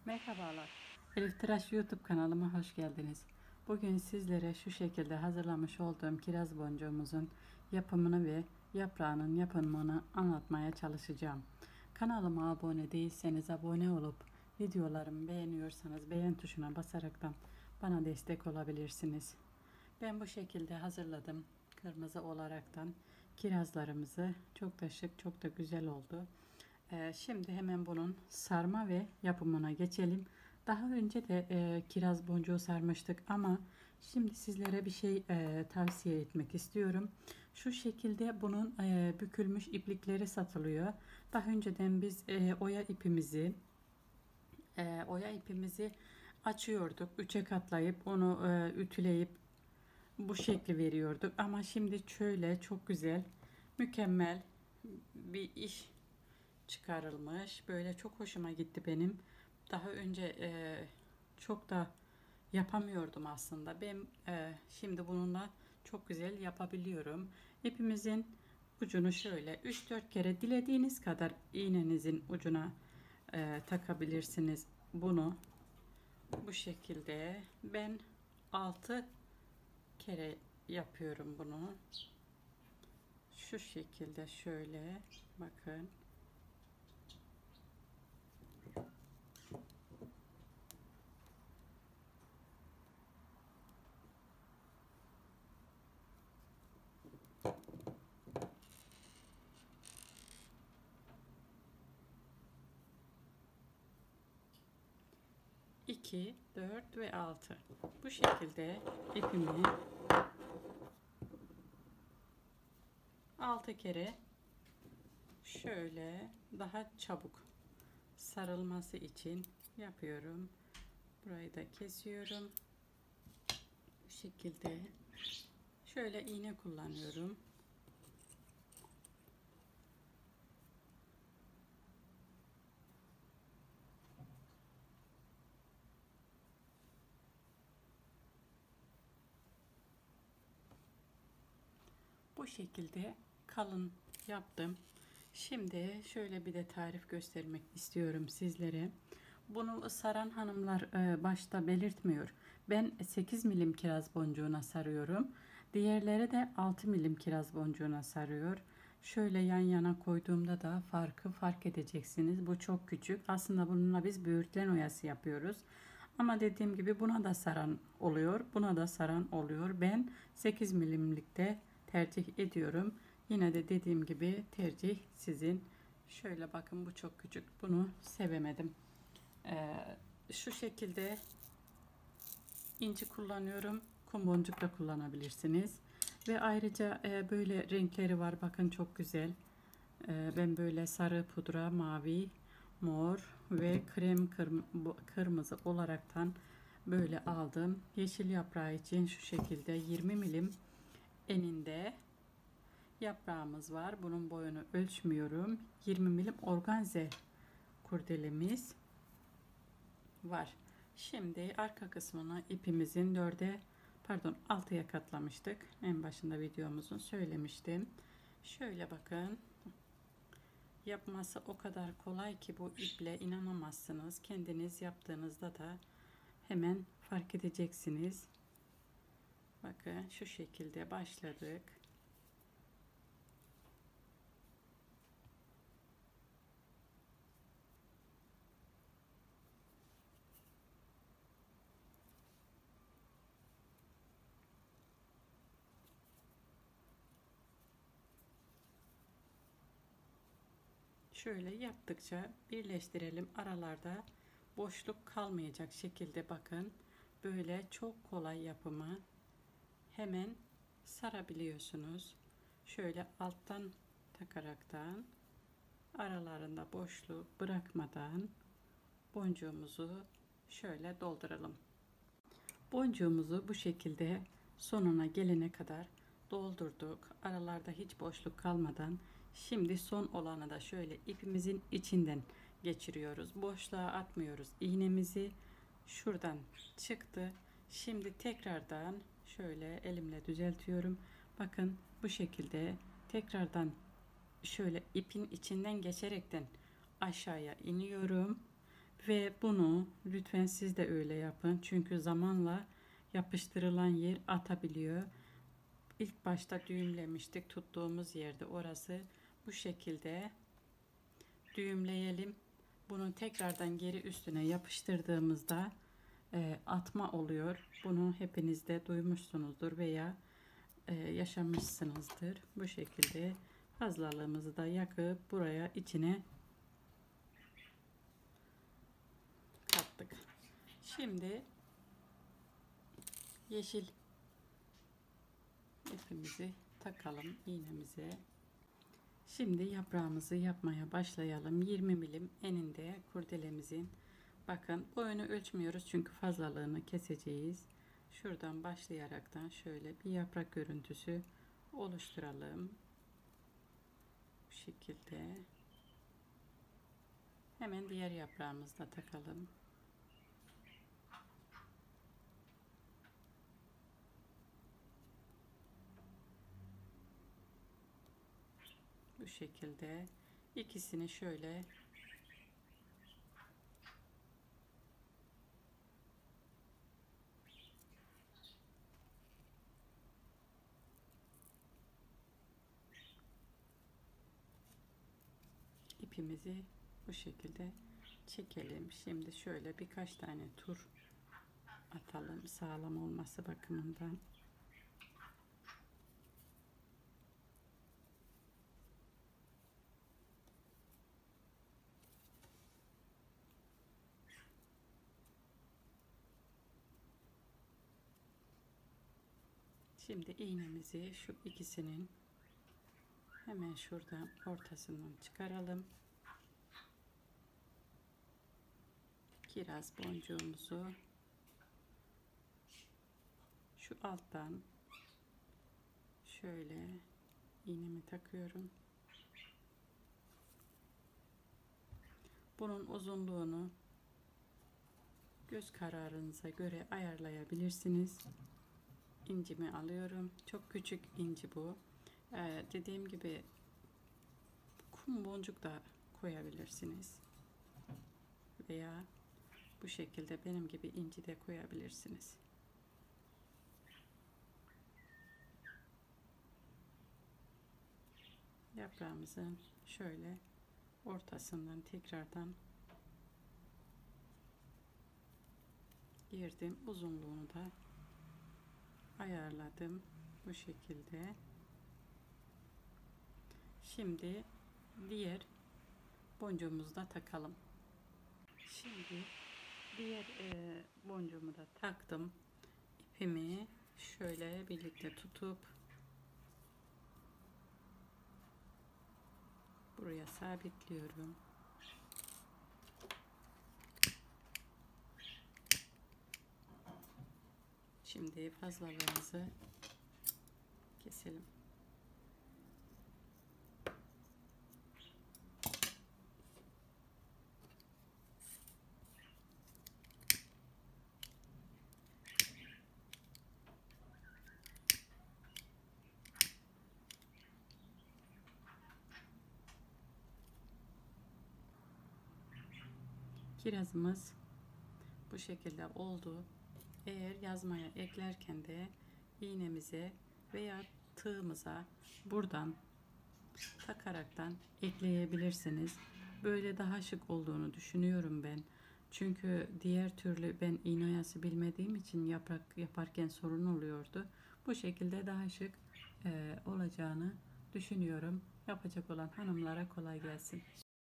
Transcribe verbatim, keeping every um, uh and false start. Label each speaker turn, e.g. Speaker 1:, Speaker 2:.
Speaker 1: Merhabalar. Elif Tıraş YouTube kanalıma hoş geldiniz. Bugün sizlere şu şekilde hazırlamış olduğum kiraz boncuğumuzun yapımını ve yaprağının yapımını anlatmaya çalışacağım. Kanalıma abone değilseniz abone olup videolarımı beğeniyorsanız beğen tuşuna basaraktan bana destek olabilirsiniz. Ben bu şekilde hazırladım. Kırmızı olaraktan kirazlarımızı çok da şık, çok da güzel oldu. Ee, şimdi hemen bunun sarma ve yapımına geçelim. Daha önce de e, kiraz boncuğu sarmıştık ama şimdi sizlere bir şey e, tavsiye etmek istiyorum. Şu şekilde bunun e, bükülmüş iplikleri satılıyor. Daha önceden biz e, oya ipimizi e, oya ipimizi açıyorduk. Üçe katlayıp onu e, ütüleyip bu şekli veriyorduk. Ama şimdi şöyle çok güzel, mükemmel bir iş çıkarılmış. Böyle çok hoşuma gitti benim. Daha önce e, çok da yapamıyordum aslında. Ben e, şimdi bununla çok güzel yapabiliyorum. İpimizin ucunu şöyle üç dört kere dilediğiniz kadar iğnenizin ucuna e, takabilirsiniz. Bunu bu şekilde ben altı kere yapıyorum bunu. Şu şekilde şöyle bakın. iki, dört ve altı. Bu şekilde ipimi altı kere şöyle daha çabuk sarılması için yapıyorum. Burayı da kesiyorum. Bu şekilde şöyle iğne kullanıyorum. Bu şekilde kalın yaptım. Şimdi şöyle bir de tarif göstermek istiyorum sizlere. Bunu saran hanımlar e, başta belirtmiyor. Ben sekiz milim kiraz boncuğuna sarıyorum. Diğerleri de altı milim kiraz boncuğuna sarıyor. Şöyle yan yana koyduğumda da farkı fark edeceksiniz. Bu çok küçük. Aslında bununla biz böğürtlen oyası yapıyoruz. Ama dediğim gibi buna da saran oluyor. Buna da saran oluyor. Ben sekiz milimlikte tercih ediyorum. Yine de dediğim gibi tercih sizin. Şöyle bakın, bu çok küçük. Bunu sevemedim. Ee, şu şekilde inci kullanıyorum. Kum boncuk da kullanabilirsiniz. Ve ayrıca e, böyle renkleri var. Bakın çok güzel. E, ben böyle sarı pudra, mavi, mor ve krem kırm kırmızı olaraktan böyle aldım. Yeşil yaprağı için şu şekilde yirmi milim eninde yaprağımız var. Bunun boyunu ölçmüyorum. yirmi milim organze kurdelemiz var. Şimdi arka kısmını ipimizin dörde pardon altıya katlamıştık. En başında videomuzun söylemiştim. Şöyle bakın. Yapması o kadar kolay ki bu iple inanamazsınız. Kendiniz yaptığınızda da hemen fark edeceksiniz. Bakın şu şekilde başladık. Şöyle yaptıkça birleştirelim. Aralarda boşluk kalmayacak şekilde bakın. Böyle çok kolay yapımı. Hemen sarabiliyorsunuz. Şöyle alttan takaraktan aralarında boşluk bırakmadan boncuğumuzu şöyle dolduralım. Boncuğumuzu bu şekilde sonuna gelene kadar doldurduk. Aralarda hiç boşluk kalmadan şimdi son olanı da şöyle ipimizin içinden geçiriyoruz. Boşluğa atmıyoruz. İğnemizi şuradan çıktı. Şimdi tekrardan şöyle elimle düzeltiyorum. Bakın bu şekilde tekrardan şöyle ipin içinden geçerekten aşağıya iniyorum Ve bunu lütfen siz de öyle yapın. Çünkü zamanla yapıştırılan yer atabiliyor. İlk başta düğümlemiştik. Tuttuğumuz yerde orası. Bu şekilde düğümleyelim. Bunu tekrardan geri üstüne yapıştırdığımızda e, atma oluyor. Bunu hepiniz de duymuşsunuzdur veya e, yaşamışsınızdır. Bu şekilde fazlalığımızı da yakıp buraya içine kattık. Şimdi yeşil ipimizi takalım iğnemize. Şimdi yaprağımızı yapmaya başlayalım. yirmi milim eninde kurdelemizin. Bakın boyunu ölçmüyoruz çünkü fazlalığını keseceğiz. Şuradan başlayaraktan şöyle bir yaprak görüntüsü oluşturalım. Bu şekilde. Hemen diğer yaprağımızı da takalım. Bu şekilde ikisini şöyle ipimizi bu şekilde çekelim. Şimdi şöyle birkaç tane tur atalım sağlam olması bakımından. Şimdi iğnemizi şu ikisinin hemen şuradan ortasından çıkaralım. Kiraz boncuğumuzu şu alttan şöyle iğnemi takıyorum. Bunun uzunluğunu göz kararınıza göre ayarlayabilirsiniz. İncimi alıyorum. Çok küçük inci bu. Ee, dediğim gibi kum boncuk da koyabilirsiniz. Veya bu şekilde benim gibi inci de koyabilirsiniz. Yaprağımızın şöyle ortasından tekrardan girdim. Uzunluğunu da ayarladım. Bu şekilde. Şimdi diğer boncuğumuzu da takalım. Şimdi diğer e, boncuğumu da taktım. İpimi şöyle birlikte tutup buraya sabitliyorum. Şimdi fazlalığımızı keselim. Kirazımız bu şekilde oldu. Eğer yazmaya eklerken de iğnemize veya tığımıza buradan takaraktan ekleyebilirsiniz. Böyle daha şık olduğunu düşünüyorum ben. Çünkü diğer türlü ben iğne oyası bilmediğim için yaprak yaparken sorun oluyordu. Bu şekilde daha şık e, olacağını düşünüyorum. Yapacak olan hanımlara kolay gelsin.